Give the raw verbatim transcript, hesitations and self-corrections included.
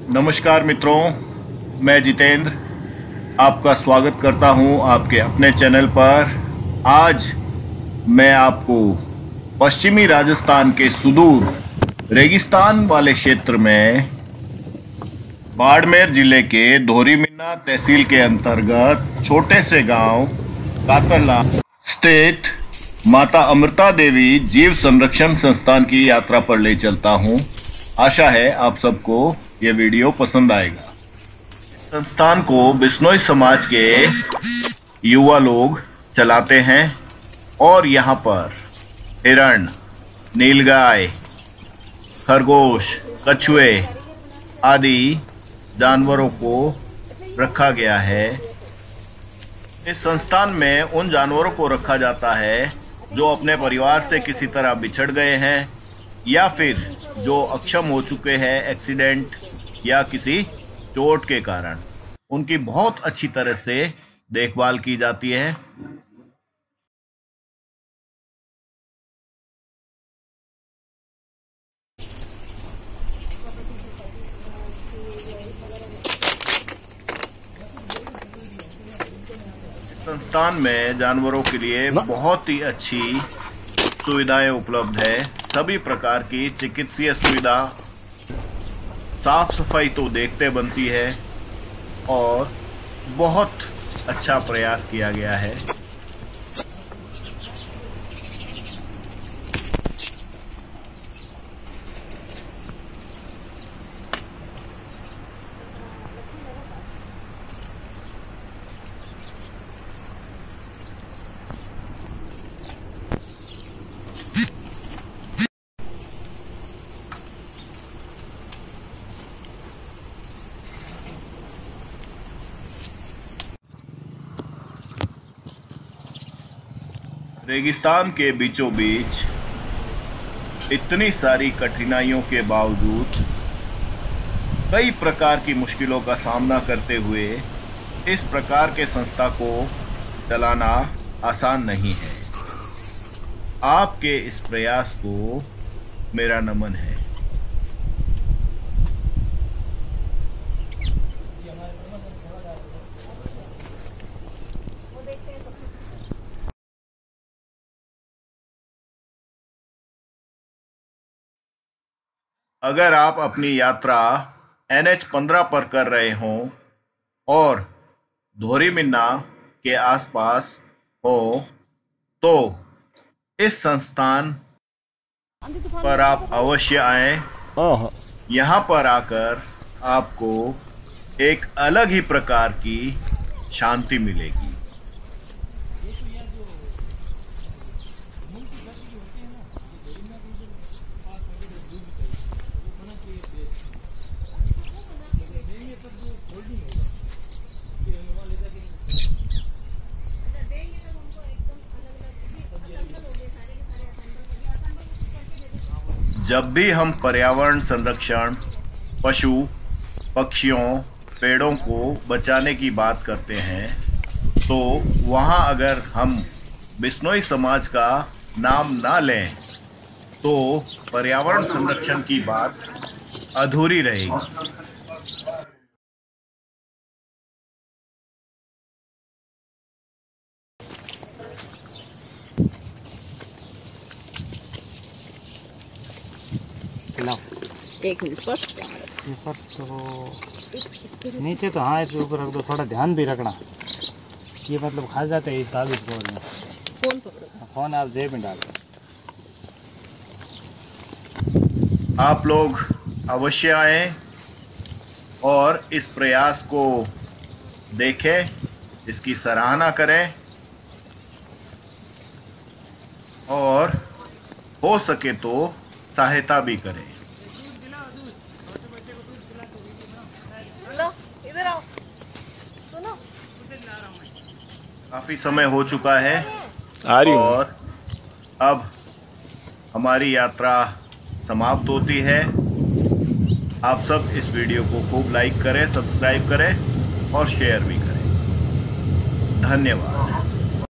नमस्कार मित्रों, मैं जितेंद्र आपका स्वागत करता हूं आपके अपने चैनल पर। आज मैं आपको पश्चिमी राजस्थान के सुदूर रेगिस्तान वाले क्षेत्र में बाड़मेर जिले के धोरीमिन्ना तहसील के अंतर्गत छोटे से गांव कातरला स्थित माता अमृता देवी जीव संरक्षण संस्थान की यात्रा पर ले चलता हूं। आशा है आप सबको ये वीडियो पसंद आएगा। संस्थान को बिश्नोई समाज के युवा लोग चलाते हैं और यहाँ पर हिरण, नीलगाय, खरगोश, कछुए आदि जानवरों को रखा गया है। इस संस्थान में उन जानवरों को रखा जाता है जो अपने परिवार से किसी तरह बिछड़ गए हैं या फिर जो अक्षम हो चुके हैं एक्सीडेंट या किसी चोट के कारण। उनकी बहुत अच्छी तरह से देखभाल की जाती है। संस्थान में जानवरों के लिए बहुत ही अच्छी सुविधाएं उपलब्ध है। सभी प्रकार की चिकित्सीय सुविधा, साफ सफाई तो देखते बनती है और बहुत अच्छा प्रयास किया गया है। रेगिस्तान के बीचों बीच इतनी सारी कठिनाइयों के बावजूद कई प्रकार की मुश्किलों का सामना करते हुए इस प्रकार के संस्था को चलाना आसान नहीं है। आपके इस प्रयास को मेरा नमन है। अगर आप अपनी यात्रा एन एच पंद्रह पर कर रहे हों और धोरीमिन्ना के आसपास हो तो इस संस्थान पर आप अवश्य आएं। यहाँ पर आकर आपको एक अलग ही प्रकार की शांति मिलेगी। जब भी हम पर्यावरण संरक्षण, पशु पक्षियों, पेड़ों को बचाने की बात करते हैं तो वहाँ अगर हम बिश्नोई समाज का नाम ना लें तो पर्यावरण संरक्षण की बात अधूरी रहेगी। एक मिनट फर्स्ट ऊपर तो नीचे तो हाँ इसके ऊपर रख दो, थोड़ा ध्यान भी रखना। ये मतलब खा जाते हैं इस कागज फोन में। फोन पकड़ो, फोन आप जेब में डाल। आप लोग अवश्य आएं और इस प्रयास को देखें, इसकी सराहना करें और हो सके तो सहायता भी करें। इधर आओ, सुनो। काफी समय हो चुका है आ रही और अब हमारी यात्रा समाप्त होती है। आप सब इस वीडियो को खूब लाइक करें, सब्सक्राइब करें और शेयर भी करें। धन्यवाद।